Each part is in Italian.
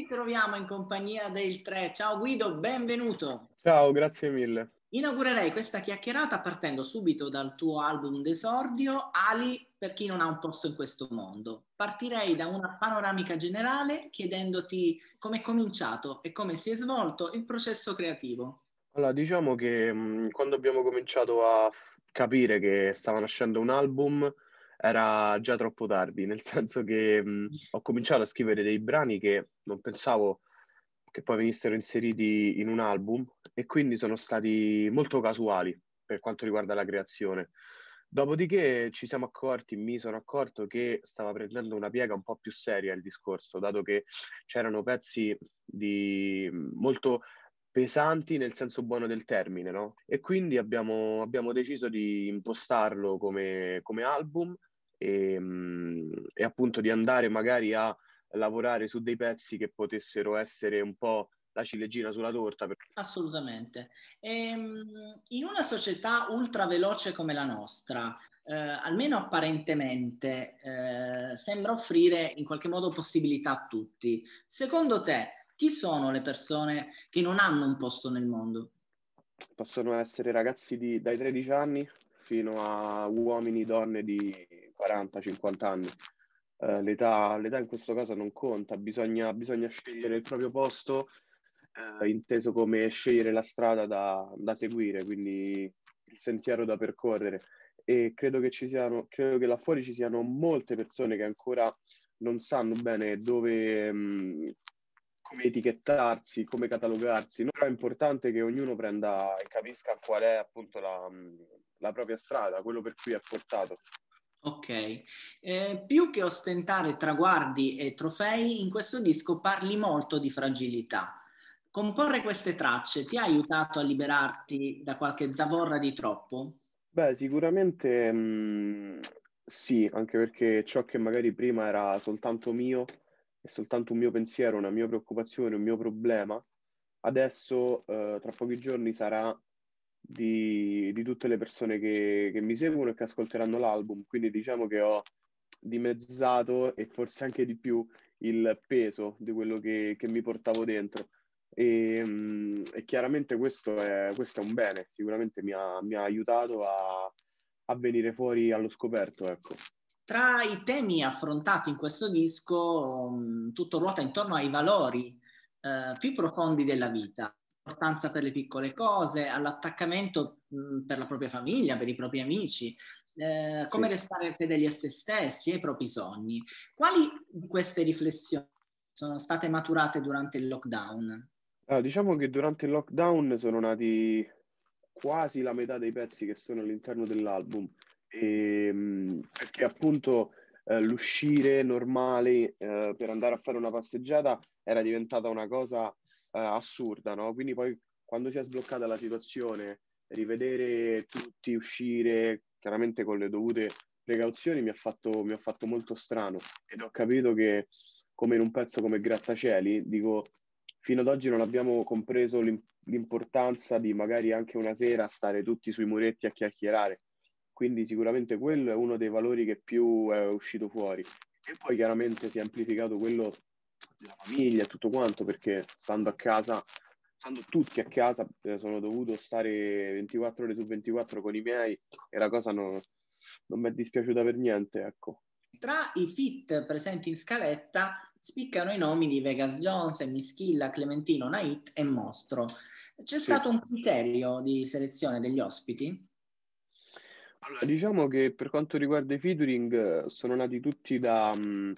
ritroviamo in compagnia del 3. Ciao Guido, benvenuto. Ciao, grazie mille. Inaugurerei questa chiacchierata partendo subito dal tuo album d'esordio, Ali per chi non ha un posto in questo mondo. Partirei da una panoramica generale chiedendoti come è cominciato e come si è svolto il processo creativo. Allora, diciamo che quando abbiamo cominciato a capire che stava nascendo un album era già troppo tardi, nel senso che ho cominciato a scrivere dei brani che non pensavo che poi venissero inseriti in un album e quindi sono stati molto casuali per quanto riguarda la creazione. Dopodiché ci siamo accorti, mi sono accorto che stava prendendo una piega un po' più seria il discorso, dato che c'erano pezzi molto pesanti nel senso buono del termine, no? E quindi abbiamo deciso di impostarlo come album e appunto di andare magari a lavorare su dei pezzi che potessero essere un po' la ciliegina sulla torta. Assolutamente. In una società ultra veloce come la nostra, almeno apparentemente, sembra offrire in qualche modo possibilità a tutti. Secondo te, chi sono le persone che non hanno un posto nel mondo? Possono essere ragazzi dai 13 anni fino a uomini, donne di 40-50 anni. L'età in questo caso non conta, bisogna scegliere il proprio posto, inteso come scegliere la strada da seguire, quindi il sentiero da percorrere. E credo che là fuori ci siano molte persone che ancora non sanno bene come etichettarsi, come catalogarsi. Però è importante che ognuno prenda e capisca qual è appunto la propria strada, quello per cui è portato. Ok. Più che ostentare traguardi e trofei, in questo disco parli molto di fragilità. Comporre queste tracce ti ha aiutato a liberarti da qualche zavorra di troppo? Beh, sicuramente sì, anche perché ciò che magari prima era soltanto mio, è soltanto un mio pensiero, una mia preoccupazione, un mio problema, adesso tra pochi giorni sarà di tutte le persone che mi seguono e che ascolteranno l'album, quindi diciamo che ho dimezzato e forse anche di più il peso di quello che mi portavo dentro. E chiaramente questo è un bene, sicuramente mi ha aiutato a venire fuori allo scoperto, ecco. Tra i temi affrontati in questo disco, tutto ruota intorno ai valori più profondi della vita, l'importanza per le piccole cose, all'attaccamento per la propria famiglia, per i propri amici, come Sì. restare fedeli a se stessi e ai propri sogni. Quali di queste riflessioni sono state maturate durante il lockdown? Allora, diciamo che durante il lockdown sono nati quasi la metà dei pezzi che sono all'interno dell'album, perché appunto l'uscire normale per andare a fare una passeggiata era diventata una cosa assurda, no? Quindi poi quando si è sbloccata la situazione, rivedere tutti uscire, chiaramente con le dovute precauzioni, mi ha fatto molto strano ed ho capito che come in un pezzo come Grattacieli, dico, fino ad oggi non abbiamo compreso l'importanza di magari anche una sera stare tutti sui muretti a chiacchierare. Quindi sicuramente quello è uno dei valori che più è uscito fuori. E poi chiaramente si è amplificato quello della famiglia e tutto quanto, perché stando a casa, stando tutti a casa, sono dovuto stare 24 ore su 24 con i miei e la cosa non mi è dispiaciuta per niente, ecco. Tra i feat presenti in scaletta spiccano i nomi di Vegas Jones, Mischilla, Clementino, Nait e Mostro. C'è Sì. stato un criterio di selezione degli ospiti? Allora, diciamo che per quanto riguarda i featuring, sono nati tutti da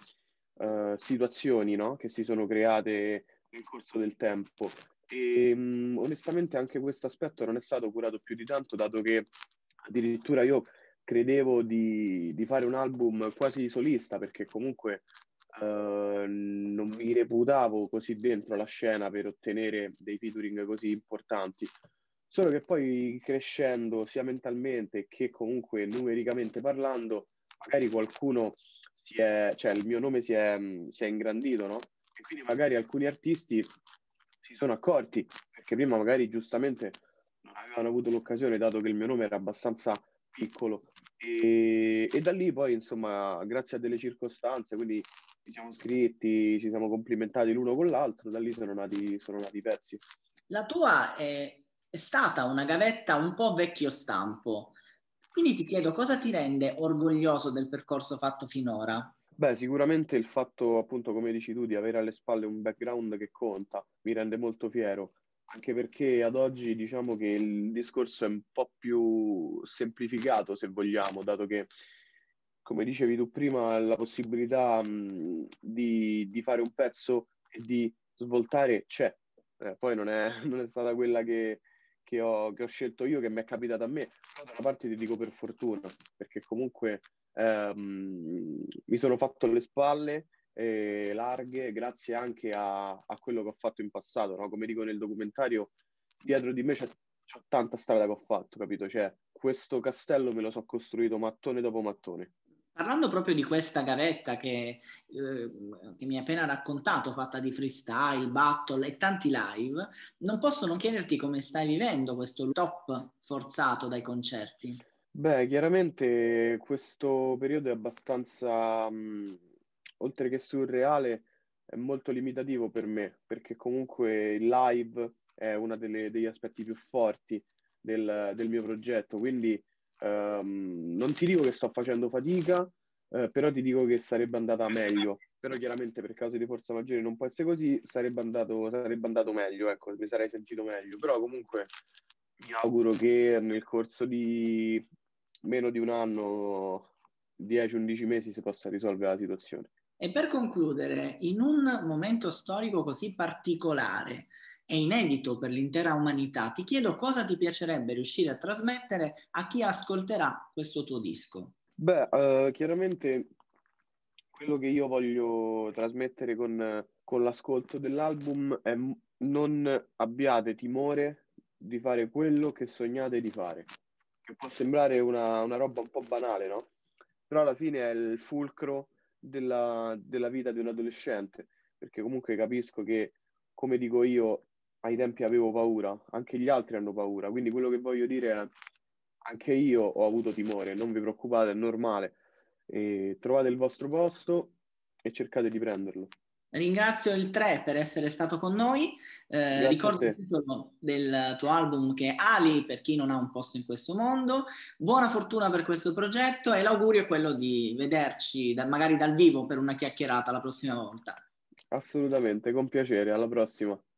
situazioni, no? Che si sono create nel corso del tempo. E onestamente anche questo aspetto non è stato curato più di tanto, dato che addirittura io credevo di fare un album quasi solista, perché comunque non mi reputavo così dentro la scena per ottenere dei featuring così importanti. Solo che poi crescendo sia mentalmente che comunque numericamente parlando, magari qualcuno cioè il mio nome si è ingrandito, no? E quindi magari alcuni artisti si sono accorti, perché prima magari giustamente non avevano avuto l'occasione, dato che il mio nome era abbastanza piccolo. E da lì poi, insomma, grazie a delle circostanze, quindi ci siamo scritti, ci siamo complimentati l'uno con l'altro, da lì sono nati i pezzi. La tua è stata una gavetta un po' vecchio stampo, quindi ti chiedo cosa ti rende orgoglioso del percorso fatto finora? Beh, sicuramente il fatto, appunto, come dici tu, di avere alle spalle un background che conta mi rende molto fiero, anche perché ad oggi diciamo che il discorso è un po' più semplificato, se vogliamo, dato che, come dicevi tu prima, la possibilità di fare un pezzo e di svoltare c'è. Poi non è stata quella che ho scelto io, che mi è capitata a me, però da una parte ti dico per fortuna, perché comunque mi sono fatto le spalle larghe grazie anche a quello che ho fatto in passato, no? Come dico nel documentario, dietro di me c'è tanta strada che ho fatto, capito? Cioè, questo castello me lo so costruito mattone dopo mattone. Parlando proprio di questa gavetta che mi hai appena raccontato, fatta di freestyle, battle e tanti live, non posso non chiederti come stai vivendo questo stop forzato dai concerti. Beh, chiaramente questo periodo è abbastanza, oltre che surreale, è molto limitativo per me, perché comunque il live è uno degli aspetti più forti del mio progetto, quindi non ti dico che sto facendo fatica, però ti dico che sarebbe andata meglio. Però chiaramente per cause di forza maggiore non può essere così, sarebbe andato meglio, ecco, mi sarei sentito meglio. Però comunque mi auguro che nel corso di meno di un anno, 10-11 mesi, si possa risolvere la situazione. E per concludere, in un momento storico così particolare e inedito per l'intera umanità, ti chiedo cosa ti piacerebbe riuscire a trasmettere a chi ascolterà questo tuo disco. Beh, chiaramente quello che io voglio trasmettere con l'ascolto dell'album è non abbiate timore di fare quello che sognate di fare, che può sembrare una roba un po' banale, no? Però alla fine è il fulcro della vita di un adolescente, perché comunque capisco che, come dico io, ai tempi avevo paura, anche gli altri hanno paura, quindi quello che voglio dire è anche io ho avuto timore, non vi preoccupate, è normale. E trovate il vostro posto e cercate di prenderlo. Ringrazio il 3 per essere stato con noi. Grazie a Ricordo il te, titolo del tuo album che è Ali per chi non ha un posto in questo mondo. Buona fortuna per questo progetto e l'augurio è quello di vederci magari dal vivo per una chiacchierata la prossima volta. assolutamente, con piacere, alla prossima.